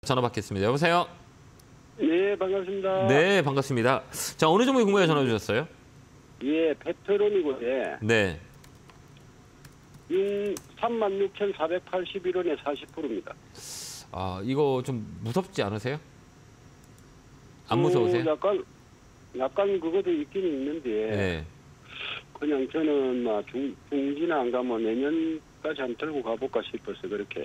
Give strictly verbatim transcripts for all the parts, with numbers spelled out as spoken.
전화 받겠습니다. 여보세요? 네, 반갑습니다. 네, 반갑습니다. 자, 어느 종목에 궁금해 전화 주셨어요? 예, 페트론이고, 예. 네. 삼만 육천사백팔십일 원에 사십 퍼센트입니다. 아, 이거 좀 무섭지 않으세요? 안 무서우세요? 어, 약간, 약간 그것도 있긴 있는데, 네. 그냥 저는 막 중, 중지나 안 가면 내년까지 한 들고 가볼까 싶어서 그렇게.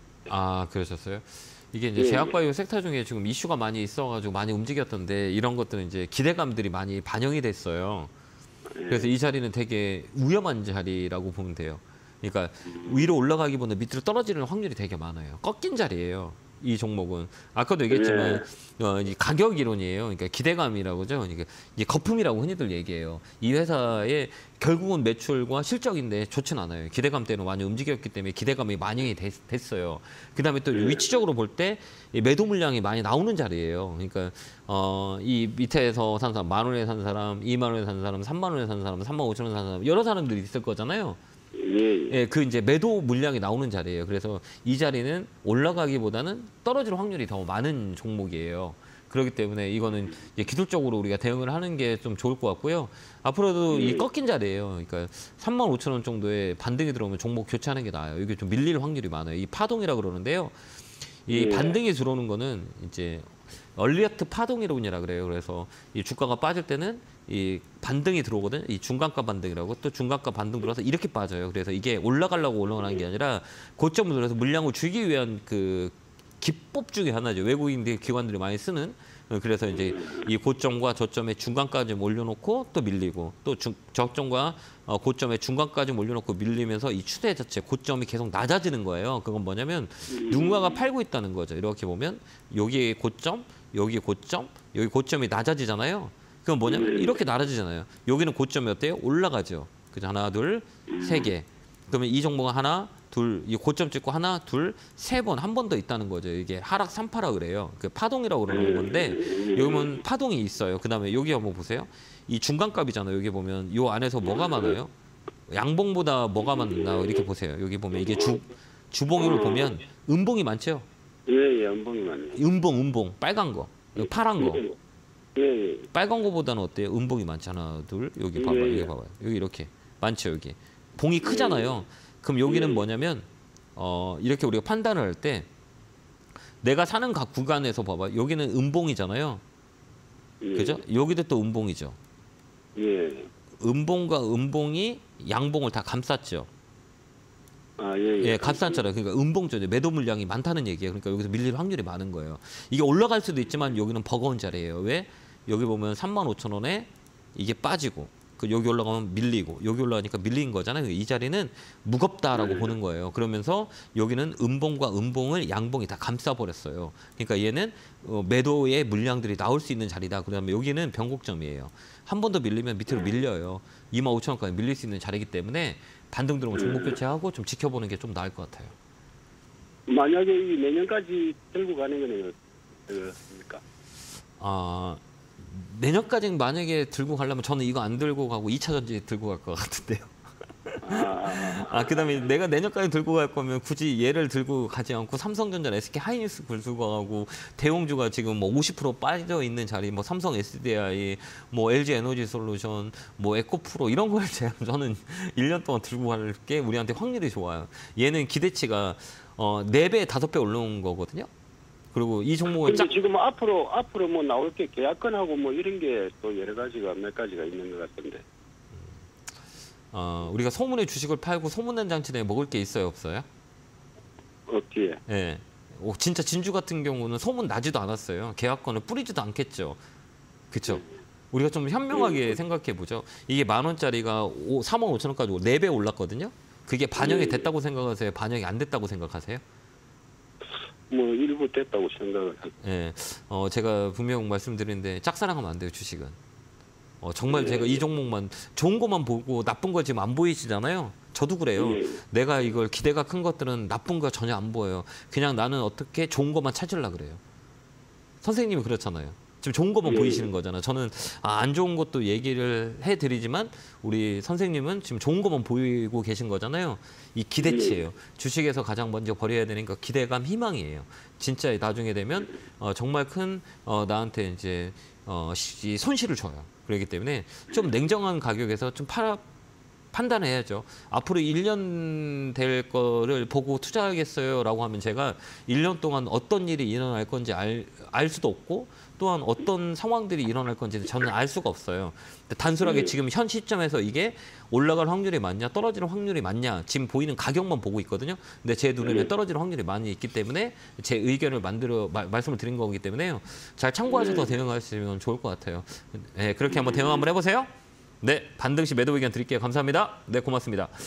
아, 그러셨어요? 이게 이제 예, 제약바이오 섹터 중에 지금 이슈가 많이 있어가지고 많이 움직였던데 이런 것들은 이제 기대감들이 많이 반영이 됐어요. 예. 그래서 이 자리는 되게 위험한 자리라고 보면 돼요. 그러니까 위로 올라가기보다 밑으로 떨어지는 확률이 되게 많아요. 꺾인 자리예요. 이 종목은 아까도 얘기했지만 예. 어, 이제 가격 이론이에요. 그러니까 기대감이라고죠. 그러니까 이제 거품이라고 흔히들 얘기해요. 이 회사의 결국은 매출과 실적인데 좋진 않아요. 기대감 때문에 많이 움직였기 때문에 기대감이 반영이 됐, 됐어요. 그다음에 또 위치적으로 볼 때 매도 물량이 많이 나오는 자리예요. 그러니까 어, 이 밑에서 산 사람, 만 원에 산 사람, 이만 원에 산 사람, 삼만 원에 산 사람, 삼만 오천 원에 산 사람 여러 사람들이 있을 거잖아요. 예, 예, 그 이제 매도 물량이 나오는 자리예요. 그래서 이 자리는 올라가기보다는 떨어질 확률이 더 많은 종목이에요. 그렇기 때문에 이거는 이제 기술적으로 우리가 대응을 하는 게 좀 좋을 것 같고요. 앞으로도 이 꺾인 자리예요. 그러니까 삼만 오천 원 정도의 반등이 들어오면 종목 교체하는 게 나아요. 이게 좀 밀릴 확률이 많아요. 이 파동이라 그러는데요. 이 반등이 들어오는 거는 이제 얼리어트 파동이론이라 그래요. 그래서 이 주가가 빠질 때는 이 반등이 들어오거든. 이 중간가 반등이라고 또 중간가 반등 들어와서 이렇게 빠져요. 그래서 이게 올라가려고 올라가는 게 아니라 고점을 들어서 물량을 줄이기 위한 그 기법 중에 하나죠. 외국인들 기관들이 많이 쓰는. 그래서 이제 이 고점과 저점의 중간까지 올려놓고 또 밀리고 또 중, 저점과 어, 고점의 중간까지 올려놓고 밀리면서 이 추세 자체 고점이 계속 낮아지는 거예요. 그건 뭐냐면 누군가가 팔고 있다는 거죠. 이렇게 보면 여기 고점, 여기 고점, 여기 고점이 낮아지잖아요. 그건 뭐냐면 이렇게 낮아지잖아요. 여기는 고점이 어때요? 올라가죠. 그죠? 하나, 둘, 세 개. 그러면 이 종목은 하나, 둘, 이 고점 찍고 하나, 둘, 세 번, 한 번 더 있다는 거죠. 이게 하락 삼파라 그래요. 그 파동이라고 그러는 건데 여기 보면 파동이 있어요. 그다음에 여기 한번 보세요. 이 중간값이잖아요. 여기 보면 요 안에서 뭐가 많아요? 양봉보다 뭐가 많나 이렇게 보세요. 여기 보면 이게 주 주봉을 보면 음봉이 많죠. 예, 예, 연봉이 많네요. 음봉, 음봉, 빨간 거, 파란 거. 예, 예. 빨간 거보다는 어때요? 음봉이 많지 하나, 둘, 여기 봐봐요. 예, 예. 여기 봐봐요. 여기 이렇게 많죠. 여기 봉이 크잖아요. 그럼 여기는 뭐냐면 어, 이렇게 우리가 판단을 할 때 내가 사는 각 구간에서 봐봐. 여기는 음봉이잖아요. 예. 그죠? 여기도 또 음봉이죠. 예. 음봉과 음봉이 양봉을 다 감쌌죠. 아, 예, 예. 예, 감쌌잖아요. 그러니까 음봉죠. 매도 물량이 많다는 얘기예요. 그러니까 여기서 밀릴 확률이 많은 거예요. 이게 올라갈 수도 있지만 여기는 버거운 자리예요. 왜? 여기 보면 삼만 오천 원에 이게 빠지고 그 여기 올라가면 밀리고 여기 올라가니까 밀린 거잖아요. 이 자리는 무겁다라고 보는 거예요. 그러면서 여기는 음봉과 음봉을 양봉이 다 감싸버렸어요. 그러니까 얘는 어, 매도의 물량들이 나올 수 있는 자리다. 그다음에 여기는 변곡점이에요. 한 번 더 밀리면 밑으로 밀려요. 이만 오천 원까지 밀릴 수 있는 자리이기 때문에 반등 들어오면 종목 교체하고 좀 지켜보는 게 좀 나을 것 같아요. 만약에 이 내년까지 들고 가는 거는 어떻습니까? 아, 내년까지는 만약에 들고 가려면 저는 이거 안 들고 가고 이 차 전지 들고 갈 것 같은데요. 아, 아, 그다음에 내가 내년까지 들고 갈 거면 굳이 얘를 들고 가지 않고 삼성전자, 에스케이 하이닉스 들고 가고 대형주가 지금 뭐 오십 퍼센트 빠져 있는 자리, 뭐 삼성 에스디아이, 뭐 엘지 에너지 솔루션, 뭐 에코프로 이런 걸 제가 저는 일 년 동안 들고 갈 게 우리한테 확률이 좋아요. 얘는 기대치가 어, 네 배, 다섯 배 올라온 거거든요. 그리고 이 종목은 근데 짝 지금 앞으로 앞으로 뭐 나올 게 계약건하고 뭐 이런 게 또 여러 가지가 몇 가지가 있는 것 같던데. 어, 우리가 소문의 주식을 팔고 소문난 장치 내에 먹을 게 있어요, 없어요? 어떻게? 예. 오, 진짜 진주 같은 경우는 소문 나지도 않았어요. 계약권을 뿌리지도 않겠죠. 그렇죠? 우리가 좀 현명하게 생각해 보죠. 이게 만 원짜리가 삼만 오천 원까지 네 배 올랐거든요. 그게 반영이 됐다고 생각하세요? 반영이 안 됐다고 생각하세요? 뭐 일부 됐다고 생각을 하. 예. 어, 제가 분명 말씀드리는데 짝사랑하면 안 돼요, 주식은. 어, 정말 제가 이 종목만 좋은 것만 보고 나쁜 거 지금 안 보이시잖아요. 저도 그래요. 내가 이걸 기대가 큰 것들은 나쁜 거 전혀 안 보여요. 그냥 나는 어떻게 좋은 것만 찾으려고 그래요. 선생님이 그렇잖아요. 지금 좋은 것만 예. 보이시는 거잖아. 저는 아, 안 좋은 것도 얘기를 해드리지만 우리 선생님은 지금 좋은 것만 보이고 계신 거잖아요. 이 기대치예요. 주식에서 가장 먼저 버려야 되는 거 기대감, 희망이에요. 진짜 나중에 되면 어, 정말 큰 어, 나한테 이제 어, 시, 손실을 줘요. 그렇기 때문에 좀 냉정한 가격에서 좀 팔아 판단해야죠. 앞으로 일 년 될 거를 보고 투자하겠어요라고 하면 제가 일 년 동안 어떤 일이 일어날 건지 알, 알 수도 없고 또한 어떤 상황들이 일어날 건지 저는 알 수가 없어요. 단순하게 예. 지금 현 시점에서 이게 올라갈 확률이 많냐 떨어지는 확률이 많냐 지금 보이는 가격만 보고 있거든요. 근데 제 눈에는 예. 떨어지는 확률이 많이 있기 때문에 제 의견을 만들어 마, 말씀을 드린 거기 때문에요. 잘 참고하셔서 예. 대응하시면 좋을 것 같아요. 네, 그렇게 한번 대응 한번 해보세요. 네, 반등시 매도 의견 드릴게요. 감사합니다. 네, 고맙습니다.